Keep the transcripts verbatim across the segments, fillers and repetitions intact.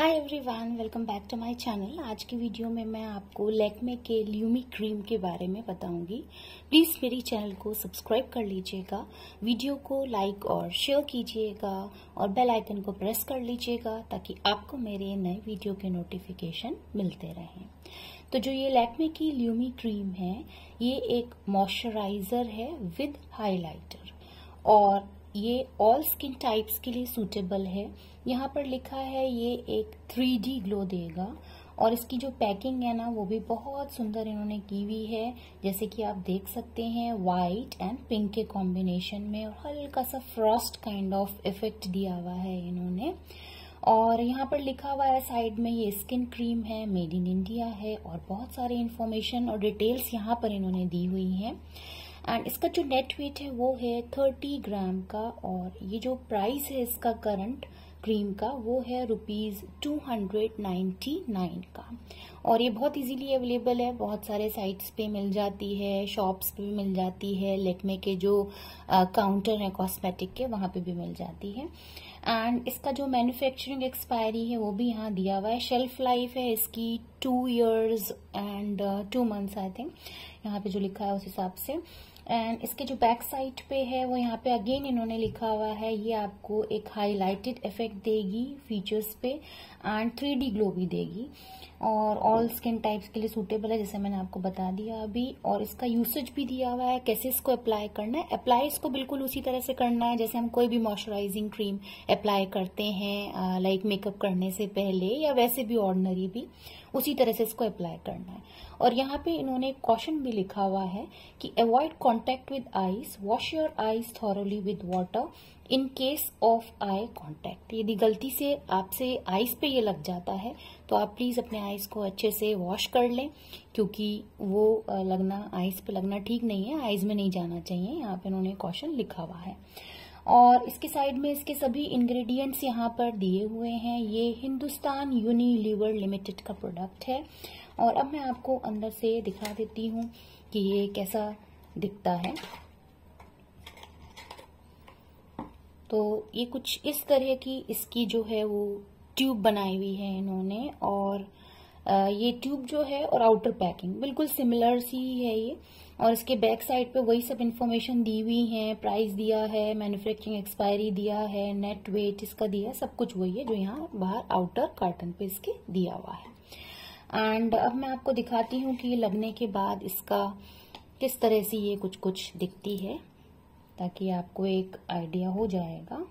Hi everyone, welcome back to my channel. आज की video में मैं आपको लैक्मे के ल्यूमी क्रीम के बारे में बताऊंगी। प्लीज मेरी चैनल को सब्सक्राइब कर लीजिएगा, वीडियो को लाइक और शेयर कीजिएगा और बेल आइकन को प्रेस कर लीजिएगा ताकि आपको मेरे नए वीडियो के नोटिफिकेशन मिलते रहें। तो जो ये लैक्मे की ल्यूमी क्रीम है, ये एक मॉइस्चराइजर है विद हाइलाइटर और ये ऑल स्किन टाइप्स के लिए सूटेबल है। यहाँ पर लिखा है ये एक थ्री डी ग्लो देगा और इसकी जो पैकिंग है ना, वो भी बहुत सुंदर इन्होंने की हुई है। जैसे कि आप देख सकते हैं, वाइट एंड पिंक के कॉम्बिनेशन में और हल्का सा फ्रॉस्ट काइंड ऑफ इफेक्ट दिया हुआ है इन्होंने। और यहाँ पर लिखा हुआ है साइड में, ये स्किन क्रीम है, मेड इन इंडिया है और बहुत सारे इन्फॉर्मेशन और डिटेल्स यहाँ पर इन्होंने दी हुई हैं। एंड इसका जो नेट वेट है वो है थर्टी ग्राम का और ये जो प्राइस है इसका करंट क्रीम का वो है rupees two hundred ninety nine का। और ये बहुत इजीली अवेलेबल है, बहुत सारे साइट्स पे मिल जाती है, शॉप्स पे भी मिल जाती है, लैक्मे के जो काउंटर है कॉस्मेटिक के वहां पे भी मिल जाती है। एंड इसका जो मैन्युफैक्चरिंग एक्सपायरी है वो भी यहाँ दिया हुआ है। शेल्फ लाइफ है इसकी two years and two months I think, यहाँ पे जो लिखा है उस हिसाब से। एंड इसके जो बैक साइड पे है वो यहाँ पे अगेन इन्होंने लिखा हुआ है, ये आपको एक हाइलाइटेड इफेक्ट देगी फीचर्स पे एंड थ्री डी ग्लो भी देगी और ऑल स्किन टाइप्स के लिए सूटेबल है, जैसे मैंने आपको बता दिया अभी। और इसका यूसेज भी दिया हुआ है, कैसे इसको अप्लाई करना है। अप्लाई इसको बिल्कुल उसी तरह से करना है जैसे हम कोई भी मॉइस्चराइजिंग क्रीम अप्लाई करते हैं, लाइक मेकअप करने से पहले या वैसे भी ऑर्डिनरी भी उसी तरह से इसको अप्लाई करना है। और यहाँ पे इन्होंने कॉशन भी लिखा हुआ है कि avoid contact with eyes, wash your eyes thoroughly with water in case of eye contact. यदि गलती से आपसे आईज पे ये लग जाता है तो आप प्लीज अपने आईज को अच्छे से वॉश कर लें, क्योंकि वो लगना आईज पे लगना ठीक नहीं है, आईज में नहीं जाना चाहिए। यहाँ पे इन्होंने कॉशन लिखा हुआ है और इसके साइड में इसके सभी इंग्रेडिएंट्स यहाँ पर दिए हुए हैं। ये हिंदुस्तान यूनिलीवर लिमिटेड का प्रोडक्ट है और अब मैं आपको अंदर से दिखा देती हूँ कि ये कैसा दिखता है। तो ये कुछ इस तरह की इसकी जो है वो ट्यूब बनाई हुई है इन्होंने और ये ट्यूब जो है और आउटर पैकिंग बिल्कुल सिमिलर सी है ये। और इसके बैक साइड पे वही सब इन्फॉर्मेशन दी हुई है, प्राइस दिया है, मैन्युफैक्चरिंग एक्सपायरी दिया है, नेट वेट इसका दिया है, सब कुछ वही है जो यहाँ बाहर आउटर कार्टन पे इसके दिया हुआ है। एंड अब मैं आपको दिखाती हूँ कि लगने के बाद इसका किस तरह से ये कुछ कुछ दिखती है, ताकि आपको एक आइडिया हो जाएगा।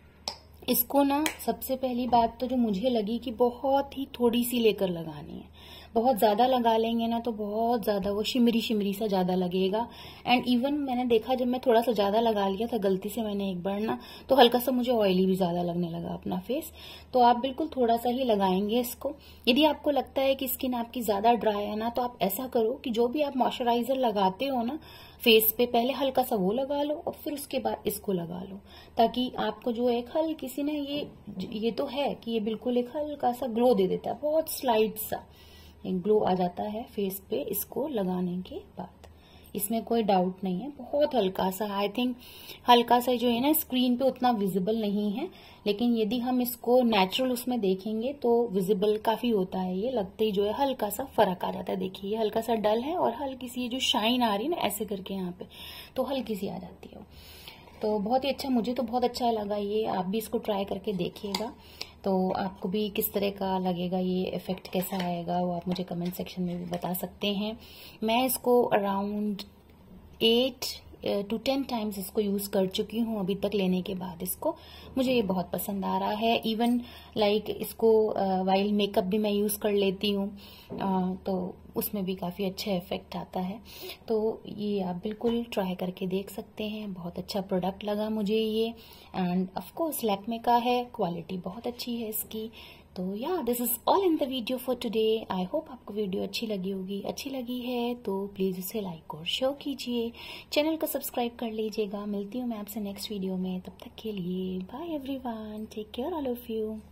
इसको ना सबसे पहली बात तो जो मुझे लगी कि बहुत ही थोड़ी सी लेकर लगानी है। बहुत ज्यादा लगा लेंगे ना तो बहुत ज्यादा वो शिमरी शिमरी सा ज्यादा लगेगा। एंड इवन मैंने देखा, जब मैं थोड़ा सा ज्यादा लगा लिया था गलती से मैंने एक बार ना, तो हल्का सा मुझे ऑयली भी ज्यादा लगने लगा अपना फेस। तो आप बिल्कुल थोड़ा सा ही लगाएंगे इसको। यदि आपको लगता है कि स्किन आपकी ज्यादा ड्राई है ना, तो आप ऐसा करो कि जो भी आप मॉइस्चराइजर लगाते हो ना फेस पे, पहले हल्का सा वो लगा लो और फिर उसके बाद इसको लगा लो, ताकि आपको जो एक हल्की सी ना, ये ये तो है कि ये बिल्कुल एक हल्का सा ग्लो दे देता है, बहुत स्लाइड सा एक ग्लो आ जाता है फेस पे इसको लगाने के बाद। इसमें कोई डाउट नहीं है, बहुत हल्का सा, आई थिंक हल्का सा जो है ना स्क्रीन पे उतना विजिबल नहीं है, लेकिन यदि हम इसको नेचुरल उसमें देखेंगे तो विजिबल काफी होता है। ये लगते ही जो है हल्का सा फर्क आ जाता है। देखिए ये हल्का सा डल है और हल्की सी जो शाइन आ रही है ना ऐसे करके यहाँ पे, तो हल्की सी आ जाती है। तो बहुत ही अच्छा, मुझे तो बहुत अच्छा लगा ये। आप भी इसको ट्राई करके देखिएगा तो आपको भी किस तरह का लगेगा, ये इफेक्ट कैसा आएगा, वो आप मुझे कमेंट सेक्शन में भी बता सकते हैं। मैं इसको around eight to ten times इसको यूज कर चुकी हूँ अभी तक लेने के बाद। इसको मुझे ये बहुत पसंद आ रहा है। इवन लाइक like, इसको वाइल मेकअप भी मैं यूज कर लेती हूँ, तो उसमें भी काफी अच्छा इफेक्ट आता है। तो ये आप बिल्कुल ट्राई करके देख सकते हैं। बहुत अच्छा प्रोडक्ट लगा मुझे ये एंड ऑफ कोर्स लैक्मे का है, क्वालिटी बहुत अच्छी है इसकी। तो yeah this is all in the video for today. I hope आपको वीडियो अच्छी लगी होगी। अच्छी लगी है तो प्लीज इसे लाइक और शेयर कीजिए, चैनल को सब्सक्राइब कर लीजिएगा। मिलती हूँ मैं आपसे नेक्स्ट वीडियो में, तब तक के लिए bye everyone, take care all of you.